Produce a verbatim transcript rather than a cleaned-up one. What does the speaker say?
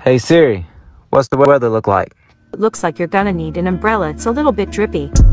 Hey Siri, what's the weather look like? It looks like you're gonna need an umbrella. It's a little bit drippy.